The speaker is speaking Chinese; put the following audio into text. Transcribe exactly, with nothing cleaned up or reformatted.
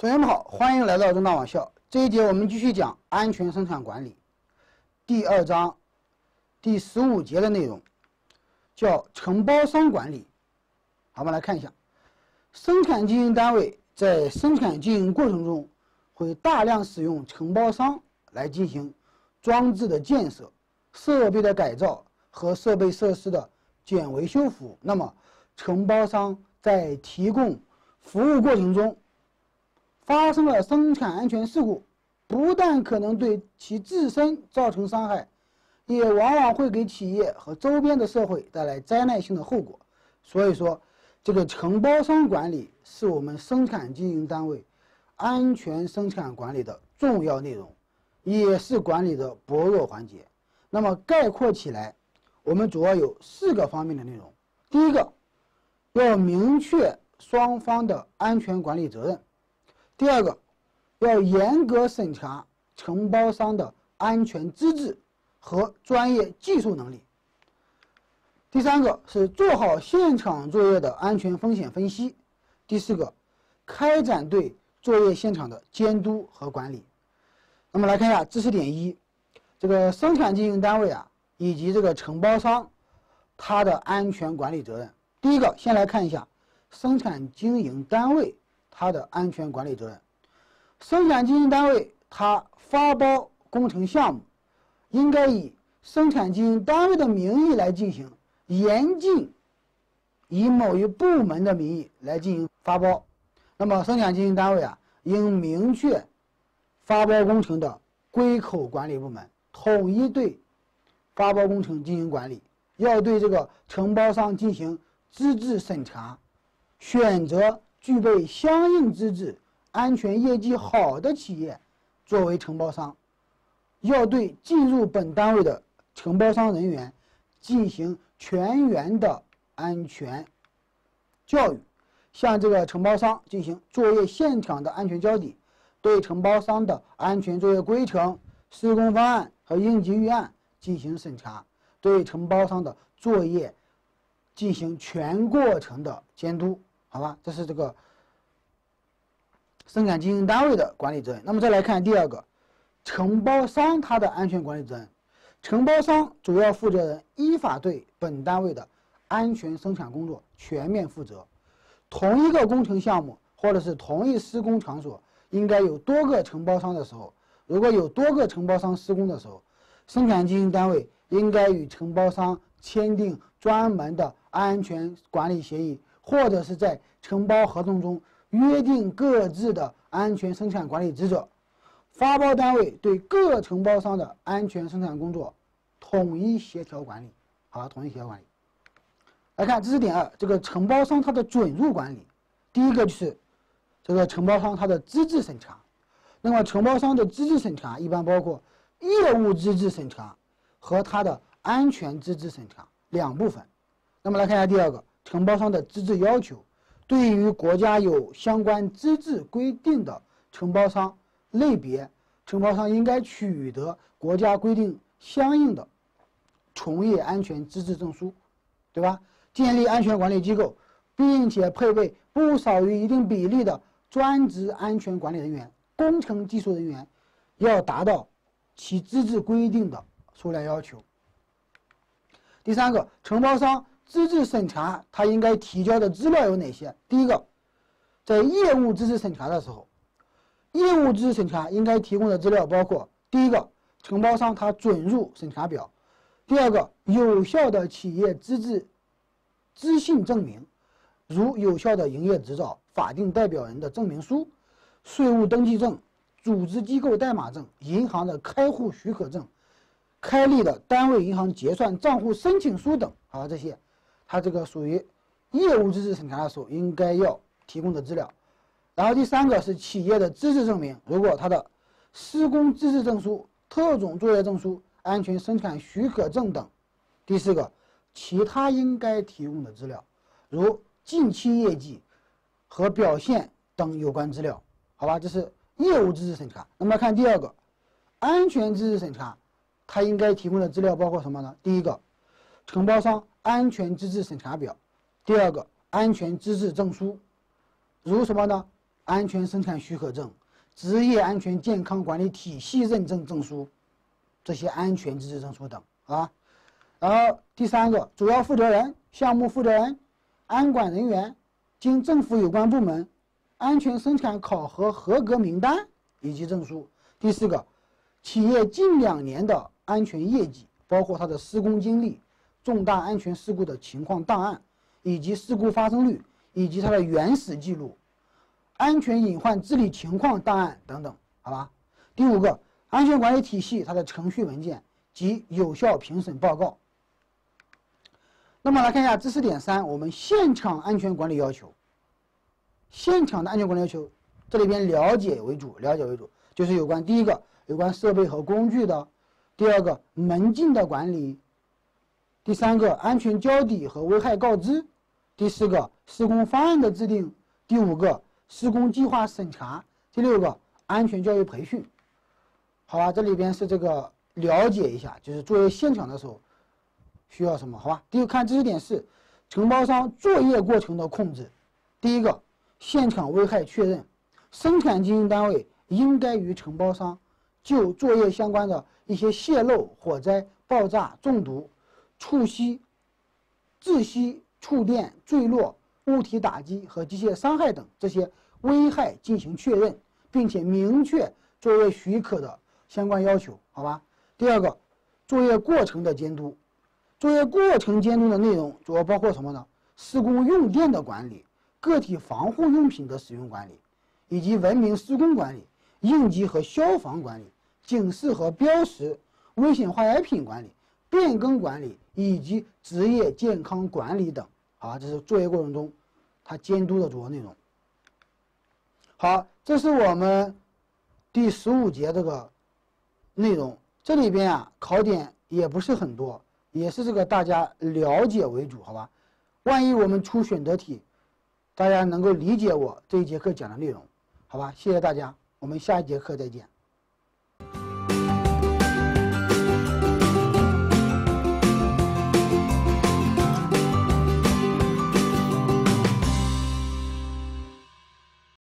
同学们好，欢迎来到中大网校。这一节我们继续讲安全生产管理第二章第十五节的内容，叫承包商管理。好，我们来看一下，生产经营单位在生产经营过程中会大量使用承包商来进行装置的建设、设备的改造和设备设施的检维修服务。那么，承包商在提供服务过程中发生了生产安全事故，不但可能对其自身造成伤害，也往往会给企业和周边的社会带来灾难性的后果。所以说，这个承包商管理是我们生产经营单位安全生产管理的重要内容，也是管理的薄弱环节。那么概括起来，我们主要有四个方面的内容。第一个，要明确双方的安全管理责任。第二个，要严格审查承包商的安全资质和专业技术能力。第三个是做好现场作业的安全风险分析。第四个，开展对作业现场的监督和管理。那么来看一下知识点一，这个生产经营单位啊，以及这个承包商，它的安全管理责任。第一个，先来看一下生产经营单位它的安全管理责任。生产经营单位它发包工程项目，应该以生产经营单位的名义来进行，严禁以某一部门的名义来进行发包。那么生产经营单位啊，应明确发包工程的归口管理部门，统一对发包工程进行管理，要对这个承包商进行资质审查，选择具备相应资质、安全业绩好的企业作为承包商，要对进入本单位的承包商人员进行全员的安全教育，向这个承包商进行作业现场的安全交底，对承包商的安全作业规程、施工方案和应急预案进行审查，对承包商的作业进行全过程的监督。好吧，这是这个生产经营单位的管理责任。那么再来看第二个，承包商他的安全管理责任。承包商主要负责人依法对本单位的安全生产工作全面负责。同一个工程项目或者是同一施工场所应该有多个承包商的时候，如果有多个承包商施工的时候，生产经营单位应该与承包商签订专门的安全管理协议，或者是在承包合同中约定各自的安全生产管理职责。发包单位对各承包商的安全生产工作统一协调管理。好，统一协调管理。来看知识点二，这个承包商他的准入管理。第一个就是这个承包商他的资质审查。那么承包商的资质审查一般包括业务资质审查和他的安全资质审查两部分。那么来看一下第二个，承包商的资质要求。对于国家有相关资质规定的承包商类别，承包商应该取得国家规定相应的从业安全资质证书，对吧？建立安全管理机构，并且配备不少于一定比例的专职安全管理人员、工程技术人员，要达到其资质规定的数量要求。第三个，承包商资质审查他应该提交的资料有哪些？第一个，在业务资质审查的时候，业务资质审查应该提供的资料包括：第一个，承包商他准入审查表；第二个，有效的企业资质资信证明，如有效的营业执照、法定代表人的证明书、税务登记证、组织机构代码证、银行的开户许可证、开立的单位银行结算账户申请书等。好，这些它这个属于业务资质审查的时候应该要提供的资料。然后第三个是企业的资质证明，如果它的施工资质证书、特种作业证书、安全生产许可证等。第四个，其他应该提供的资料，如近期业绩和表现等有关资料。好吧，这是业务资质审查。那么看第二个，安全资质审查，它应该提供的资料包括什么呢？第一个，承包商安全资质审查表；第二个，安全资质证书，如什么呢？ 安全生产许可证、职业安全健康管理体系认证证书，这些安全资质证书等啊。然后第三个，主要负责人、项目负责人、安管人员经政府有关部门安全生产考核合格名单以及证书。第四个，企业近两年的安全业绩，包括它的施工经历、重大安全事故的情况档案，以及事故发生率，以及它的原始记录、安全隐患治理情况档案等等，好吧？第五个，安全管理体系它的程序文件及有效评审报告。那么来看一下知识点三，我们现场安全管理要求。现场的安全管理要求，这里边了解为主，了解为主，就是有关第一个有关设备和工具的，第二个门禁的管理，第三个安全交底和危害告知，第四个施工方案的制定，第五个施工计划审查，第六个安全教育培训。好吧，这里边是这个了解一下，就是作业现场的时候需要什么？好吧，第一个看知识点四，承包商作业过程的控制。第一个，现场危害确认，生产经营单位应该与承包商就作业相关的一些泄漏、火灾、爆炸、中毒、触熄、窒息、触电、坠落、物体打击和机械伤害等这些危害进行确认，并且明确作业许可的相关要求，好吧？第二个，作业过程的监督。作业过程监督的内容主要包括什么呢？施工用电的管理、个体防护用品的使用管理，以及文明施工管理、应急和消防管理、警示和标识、危险化验品管理、变更管理以及职业健康管理等。好，这是作业过程中它监督的主要内容。好，这是我们第十五节这个内容。这里边啊，考点也不是很多，也是这个大家了解为主，好吧？万一我们出选择题，大家能够理解我这一节课讲的内容，好吧？谢谢大家，我们下一节课再见。